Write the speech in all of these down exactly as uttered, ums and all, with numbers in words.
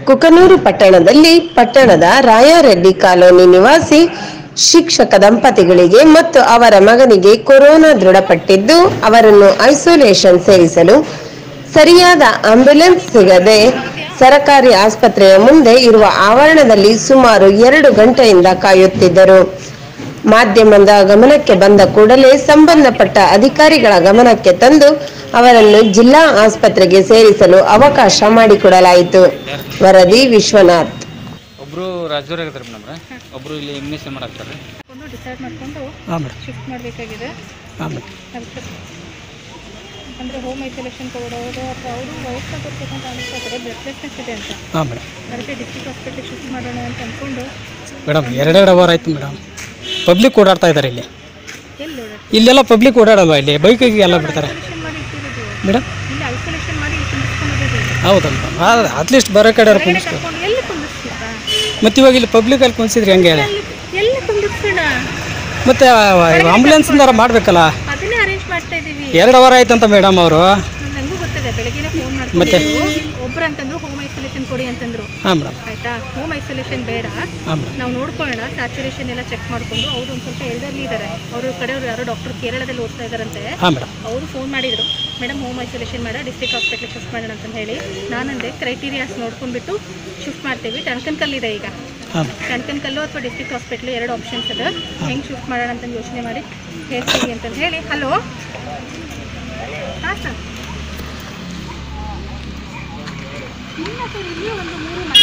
ಕುಕನೂರು ಪಟ್ಟಣದಲ್ಲಿ ಪಟ್ಟಣದ ರಾಯಾರೆಡ್ಡಿ ಕಾಲೋನಿ ನಿವಾಸಿ ಶಿಕ್ಷಕ ದಂಪತಿಗಳಿಗೆ ಮತ್ತು ಅವರ ಮಗನಿಗೆ ಕೊರೋನಾ ದೃಢಪಟ್ಟಿದ್ದು ಅವರನ್ನು ಐಸೋಲೇಷನ್ ಸೇರಿಸಲು ಸರಿಯಾದ ಆಂಬ್ಯುಲೆನ್ಸ್ ಸಿಗದೆ ಸರ್ಕಾರಿ ಆಸ್ಪತ್ರೆಯ ಮುಂದೆ ಇರುವ ಆವರಣದಲ್ಲಿ ಸುಮಾರು ಎರಡು ಗಂಟೆಯಿಂದ ಕಾಯುತ್ತಿದ್ದರು. ಮಾಧ್ಯಮದ ಗಮನಕ್ಕೆ ಬಂದ ಕೂಡಲೇ ಸಂಬಂಧಪಟ್ಟ ಅಧಿಕಾರಿಗಳ ಗಮನಕ್ಕೆ ತಂದು ಅವರನ್ನು ಜಿಲ್ಲಾ ಆಸ್ಪತ್ರೆಗೆ ಸೇರಿಸಲು ಅವಕಾಶ ಮಾಡಿಕೊಡಲಾಯಿತು. ವರದಿ ವಿಶ್ವನಾಥ್. ಒಬ್ರು ರಾಜದೂರ ಇದ್ದಾರೆ ಮೇಡಮ್, ಒಬ್ರು ಇಲ್ಲಿ ಇಮ್ಯುನೇಷನ್ ಮಾಡಾಕ್ತಾರೆ. ಒಂದು ಡಿಸೈಡ್ ಮಾಡ್ಕೊಂಡು ಶಿಫ್ಟ್ ಮಾಡಬೇಕಾಗಿದೆ. ಅಂದರೆ ಹೋಮ್ ಐಸೋಲೇಷನ್ ಕೊಡೋದು ಅಥವಾ ಅವರು ವಯಸ್ಸಾಗಿ ಕೊಡ್ಬೇಕಂತ ಅನಿಸ್ತಾರೆ, ಬ್ರೆತ್ಲೆಸ್ನೆಸ್ ಇದೆ ಅಂತ. ಹಾಂ ಮೇಡಮ್, ಅದಕ್ಕೆ ಡಿಸ್ಟ್ರಿಕ್ಟ್ ಹಾಸ್ಪಿಟ್ಲಿಗೆ ಶಿಫ್ಟ್ ಮಾಡೋಣ ಅಂತ ಅಂದ್ಕೊಂಡು ಮೇಡಮ್ ಎರಡೆರಡು ಅವರ್ ಆಯ್ತು ಮೇಡಮ್. ಪಬ್ಲಿಕ್ ಓಡಾಡ್ತಾ ಇದ್ದಾರೆ ಇಲ್ಲಿ. ಎಲ್ಲಿ ಇಲ್ಲೆಲ್ಲ ಪಬ್ಲಿಕ್ ಓಡಾಡಲ್ವಾ? ಇಲ್ಲಿ ಬೈಕಿಗೆ ಎಲ್ಲ ಬಿಡ್ತಾರೆ ಮೇಡಮ್. ಇಲ್ಲಿ ಐಸೋಲೇಷನ್ ಮಾಡಿ ಕುಂದಿಸ್ಕೊಂಡಿದ್ದೀವಿ. ಹೌದಾ ಮೇಡಮ್, ಅಟ್ಲೀಸ್ಟ್ ಬರೋ ಕಡೆ ಕುಂದಿಸ್ತಾರೆ. ಎಲ್ಲಿ ಕುಂದಿಸ್ತೀರಾ? ಮತ್ತು ಇವಾಗ ಇಲ್ಲಿ ಪಬ್ಲಿಕಲ್ಲಿ ಕುಂದಿಸಿದ್ರಿ ಹೆಂಗೆ? ಎಲ್ಲಿ ಕುಂದಿಸ್ಬೇಡ, ಮತ್ತೆ ಆಂಬುಲೆನ್ಸ್ನಾರ ಮಾಡಬೇಕಲ್ಲ. ಅದನ್ನೇ ಅರೇಂಜ್ ಮಾಡ್ತಾ ಇದ್ದೀವಿ. ಎರಡು ಅವರ್ ಆಯ್ತಂತ ಮೇಡಮ್ ಅವರು. ನನಗೂ ಗೊತ್ತಿದೆ, ಬೆಳಗ್ಗೆ ಫೋನ್ ಮಾಡ್ತಾರೆ. ಒಬ್ರು ಅಂತಂದ್ರು ಹೋಮ್ ಐಸೋಲೇಷನ್ ಕೊಡಿ ಅಂತಂದ್ರು. ಹಾಂ ಮೇಡಮ್. ಆಯ್ತಾ, ಹೋಮ್ ಐಸೋಲೇಷನ್ ಬೇಡ, ನಾವು ನೋಡ್ಕೊಳ್ಳೋಣ, ಸ್ಯಾಚುರೇಷನ್ ಎಲ್ಲ ಚೆಕ್ ಮಾಡ್ಕೊಂಡು. ಅವರು ಒಂದು ಸ್ವಲ್ಪ ಎಲ್ಡರ್ಲಿ ಇದ್ದಾರೆ, ಅವ್ರ ಕಡೆಯವರು ಯಾರೋ ಡಾಕ್ಟರ್ ಕೇರಳದಲ್ಲಿ ಓದ್ತಾ ಇದ್ದಾರಂತೆ. ಅವರು ಫೋನ್ ಮಾಡಿದ್ರು, ಮೇಡಮ್ ಹೋಮ್ ಐಸೋಲೇಷನ್ ಬೇಡ, ಡಿಸ್ಟ್ರಿಕ್ಟ್ ಹಾಸ್ಪಿಟ್ಲಿಗೆ ಶಿಫ್ಟ್ ಮಾಡೋಣ ಅಂತ ಹೇಳಿ. ನಾನಂದೆ ಕ್ರೈಟೀರಿಯಾಸ್ ನೋಡ್ಕೊಂಡ್ಬಿಟ್ಟು ಶಿಫ್ಟ್ ಮಾಡ್ತೀವಿ. ಟನ್ಕನ್ ಇದೆ ಈಗ, ಟನ್ಕನ್ ಕಲ್ಲು ಅಥವಾ ಡಿಸ್ಟ್ರಿಕ್ಟ್ ಹಾಸ್ಪಿಟ್ಲು ಎರಡು ಆಪ್ಷನ್ಸ್ ಅದ. ಹೆಂಗೆ ಶಿಫ್ಟ್ ಮಾಡೋಣ ಅಂತ ಯೋಚನೆ ಮಾಡಿ ಹೇಳ್ತೀವಿ ಅಂತಂದು ಹೇಳಿ. ಹಲೋ, ಹಾಂ ಸರ್. ಇಲ್ಲ ಸರ್, ಇಲ್ಲೇ ಒಂದು ಮೂರು ಮತ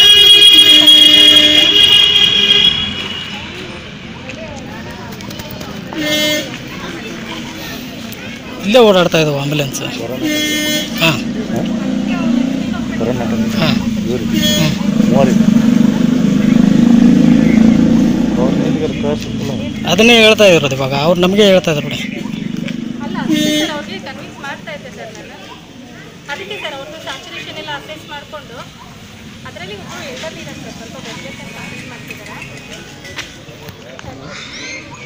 ಇಲ್ಲೇ ಓಡಾಡ್ತಾ ಇದ್ದಾವೆ ಆಂಬುಲೆನ್ಸ್. ಹಾಂ ಹಾಂ ಅದನ್ನೇ ಹೇಳ್ತಾ ಇರೋದು ಇವಾಗ. ಅವ್ರು ನಮಗೆ ಹೇಳ್ತಾ ಇದ್ರು ನೋಡಿ. ಅಲ್ಲ ಸರ್, ಅವ್ರಿಗೆ ಕನ್ವಿನ್ಸ್ ಮಾಡ್ತಾ ಇದ್ದೆ ಸರ್ ನಾನು. ಅದಕ್ಕೆ ಸರ್ ಅವ್ರದ್ದು ಸ್ಯಾಚುರೇಷನ್ ಎಲ್ಲ ಅಸೆಸ್ ಮಾಡಿಕೊಂಡು ಅದರಲ್ಲಿ ಒಬ್ಬರು ಎಲ್ಡರ್ಲಿ ಇದ್ದಾರೆ ಸರ್, ಸ್ವಲ್ಪ ವೆಬ್ಸೈಟ್ ಕಂಪ್ಲೀಟ್ ಮಾಡ್ತಿದ್ದಾರೆ.